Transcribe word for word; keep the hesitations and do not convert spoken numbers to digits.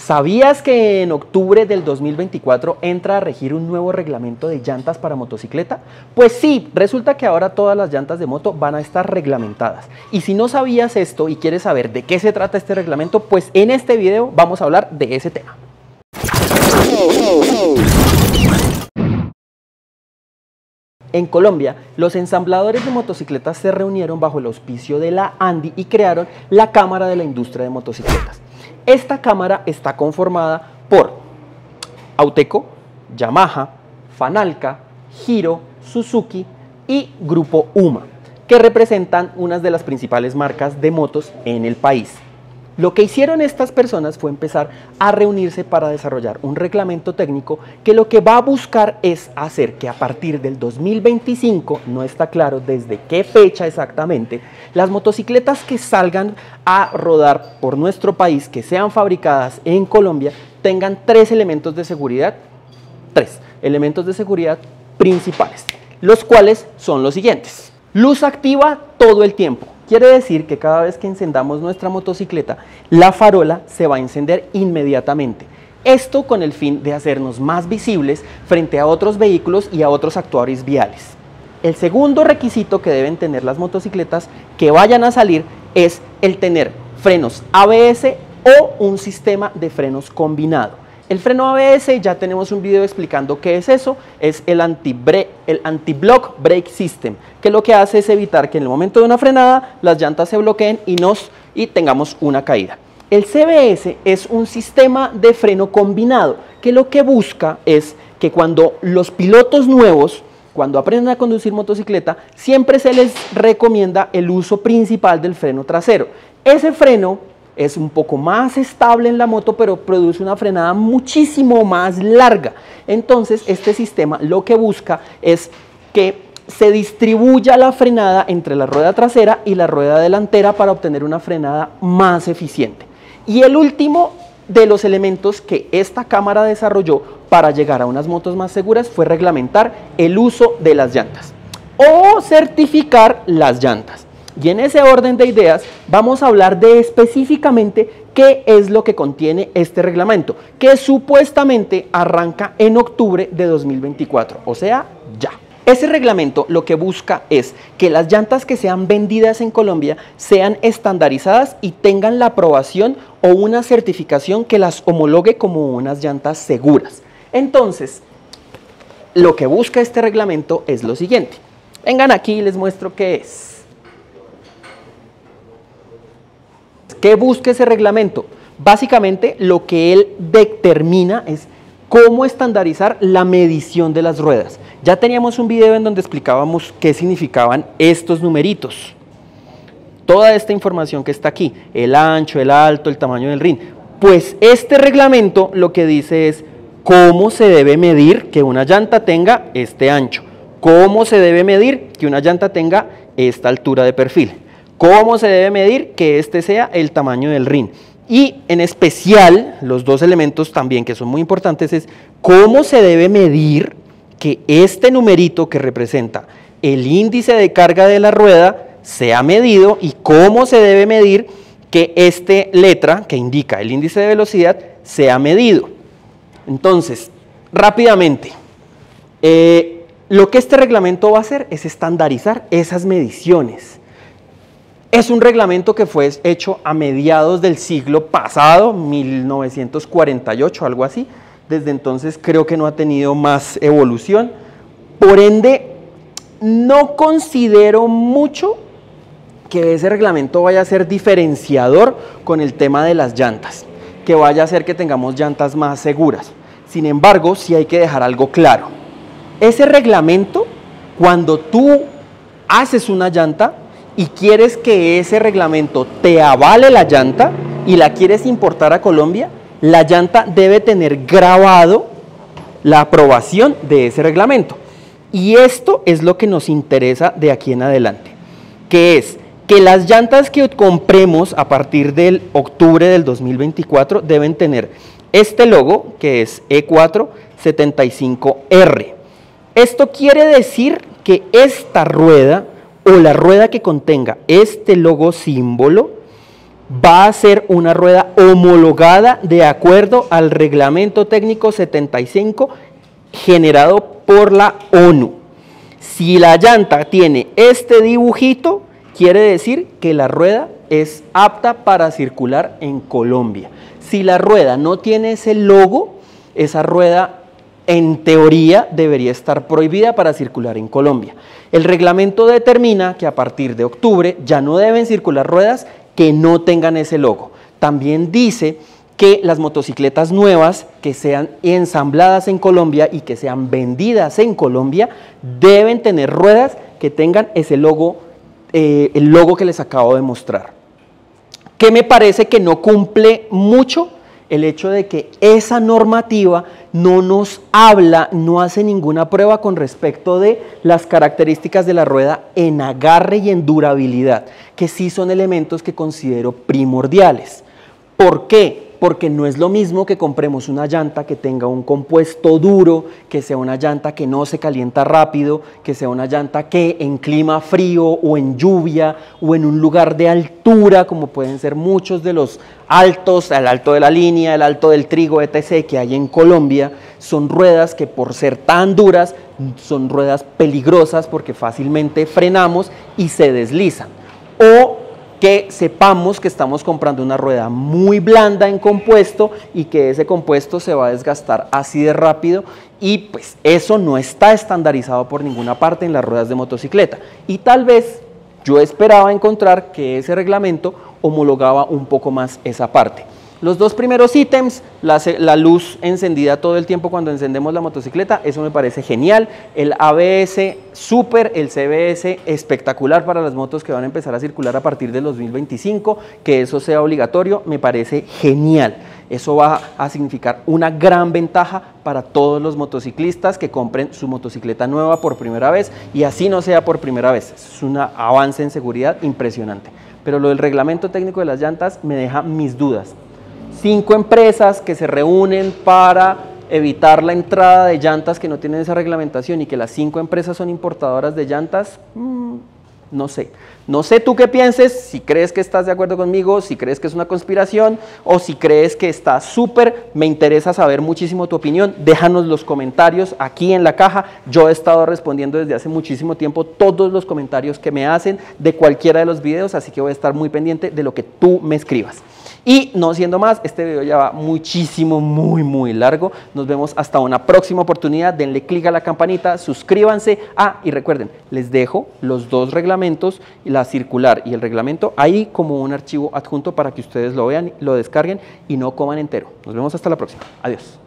¿Sabías que en octubre del dos mil veinticuatro entra a regir un nuevo reglamento de llantas para motocicleta? Pues sí, resulta que ahora todas las llantas de moto van a estar reglamentadas. Y si no sabías esto y quieres saber de qué se trata este reglamento, pues en este video vamos a hablar de ese tema. En Colombia, los ensambladores de motocicletas se reunieron bajo el auspicio de la ANDI y crearon la Cámara de la Industria de Motocicletas. Esta cámara está conformada por Auteco, Yamaha, Fanalca, Giro, Suzuki y Grupo UMA, que representan unas de las principales marcas de motos en el país. Lo que hicieron estas personas fue empezar a reunirse para desarrollar un reglamento técnico que lo que va a buscar es hacer que a partir del dos mil veinticinco, no está claro desde qué fecha exactamente, las motocicletas que salgan a rodar por nuestro país, que sean fabricadas en Colombia, tengan tres elementos de seguridad, tres elementos de seguridad principales, los cuales son los siguientes. Luz activa todo el tiempo. Quiere decir que cada vez que encendamos nuestra motocicleta, la farola se va a encender inmediatamente. Esto con el fin de hacernos más visibles frente a otros vehículos y a otros actuadores viales. El segundo requisito que deben tener las motocicletas que vayan a salir es el tener frenos A B S o un sistema de frenos combinado. El freno A B S, ya tenemos un video explicando qué es eso, es el anti-block brake system, que lo que hace es evitar que en el momento de una frenada las llantas se bloqueen y, nos, y tengamos una caída. El C B S es un sistema de freno combinado, que lo que busca es que cuando los pilotos nuevos, cuando aprenden a conducir motocicleta, siempre se les recomienda el uso principal del freno trasero. Ese freno es un poco más estable en la moto, pero produce una frenada muchísimo más larga. Entonces, este sistema lo que busca es que se distribuya la frenada entre la rueda trasera y la rueda delantera para obtener una frenada más eficiente. Y el último de los elementos que esta cámara desarrolló para llegar a unas motos más seguras fue reglamentar el uso de las llantas o certificar las llantas. Y en ese orden de ideas vamos a hablar de específicamente qué es lo que contiene este reglamento, que supuestamente arranca en octubre de dos mil veinticuatro, o sea, ya. Ese reglamento lo que busca es que las llantas que sean vendidas en Colombia sean estandarizadas y tengan la aprobación o una certificación que las homologue como unas llantas seguras. Entonces, lo que busca este reglamento es lo siguiente. Vengan aquí y les muestro qué es. ¿Qué busca ese reglamento? Básicamente lo que él determina es cómo estandarizar la medición de las ruedas. Ya teníamos un video en donde explicábamos qué significaban estos numeritos. Toda esta información que está aquí, el ancho, el alto, el tamaño del rin. Pues este reglamento lo que dice es cómo se debe medir que una llanta tenga este ancho, cómo se debe medir que una llanta tenga esta altura de perfil, cómo se debe medir que este sea el tamaño del rin. Y en especial, los dos elementos también que son muy importantes es cómo se debe medir que este numerito que representa el índice de carga de la rueda sea medido y cómo se debe medir que esta letra que indica el índice de velocidad sea medido. Entonces, rápidamente, eh, lo que este reglamento va a hacer es estandarizar esas mediciones. Es un reglamento que fue hecho a mediados del siglo pasado, mil novecientos cuarenta y ocho, algo así. Desde entonces creo que no ha tenido más evolución. Por ende, no considero mucho que ese reglamento vaya a ser diferenciador con el tema de las llantas, que vaya a hacer que tengamos llantas más seguras. Sin embargo, sí hay que dejar algo claro. Ese reglamento, cuando tú haces una llanta, y quieres que ese reglamento te avale la llanta y la quieres importar a Colombia, la llanta debe tener grabado la aprobación de ese reglamento. Y esto es lo que nos interesa de aquí en adelante, que es que las llantas que compremos a partir del octubre del dos mil veinticuatro deben tener este logo, que es E cuatro setenta y cinco R. Esto quiere decir que esta rueda o la rueda que contenga este logo símbolo va a ser una rueda homologada de acuerdo al reglamento técnico setenta y cinco generado por la ONU. Si la llanta tiene este dibujito, quiere decir que la rueda es apta para circular en Colombia. Si la rueda no tiene ese logo, esa rueda en teoría debería estar prohibida para circular en Colombia. El reglamento determina que a partir de octubre ya no deben circular ruedas que no tengan ese logo. También dice que las motocicletas nuevas que sean ensambladas en Colombia y que sean vendidas en Colombia deben tener ruedas que tengan ese logo, eh, el logo que les acabo de mostrar. ¿Qué me parece que no cumple mucho? El hecho de que esa normativa no nos habla, no hace ninguna prueba con respecto de las características de la rueda en agarre y en durabilidad, que sí son elementos que considero primordiales. ¿Por qué? Porque no es lo mismo que compremos una llanta que tenga un compuesto duro, que sea una llanta que no se calienta rápido, que sea una llanta que en clima frío o en lluvia o en un lugar de altura, como pueden ser muchos de los altos, el alto de la línea, el alto del trigo, etcétera, que hay en Colombia, son ruedas que por ser tan duras son ruedas peligrosas porque fácilmente frenamos y se deslizan. O que sepamos que estamos comprando una rueda muy blanda en compuesto y que ese compuesto se va a desgastar así de rápido, y pues eso no está estandarizado por ninguna parte en las ruedas de motocicleta. Y tal vez yo esperaba encontrar que ese reglamento homologaba un poco más esa parte. Los dos primeros ítems, la, la luz encendida todo el tiempo cuando encendemos la motocicleta, eso me parece genial. El A B S súper, el C B S espectacular para las motos que van a empezar a circular a partir del dos mil veinticinco, que eso sea obligatorio, me parece genial. Eso va a significar una gran ventaja para todos los motociclistas que compren su motocicleta nueva por primera vez, y así no sea por primera vez. Es un avance en seguridad impresionante. Pero lo del reglamento técnico de las llantas me deja mis dudas. Cinco empresas que se reúnen para evitar la entrada de llantas que no tienen esa reglamentación, y que las cinco empresas son importadoras de llantas, mmm, no sé. No sé tú qué pienses, si crees que estás de acuerdo conmigo, si crees que es una conspiración o si crees que está súper. Me interesa saber muchísimo tu opinión. Déjanos los comentarios aquí en la caja. Yo he estado respondiendo desde hace muchísimo tiempo todos los comentarios que me hacen de cualquiera de los videos, así que voy a estar muy pendiente de lo que tú me escribas. Y no siendo más, este video ya va muchísimo, muy, muy largo. Nos vemos hasta una próxima oportunidad. Denle click a la campanita, suscríbanse. Ah, y recuerden, les dejo los dos reglamentos, la circular y el reglamento, ahí como un archivo adjunto para que ustedes lo vean, lo descarguen y no coman entero. Nos vemos hasta la próxima. Adiós.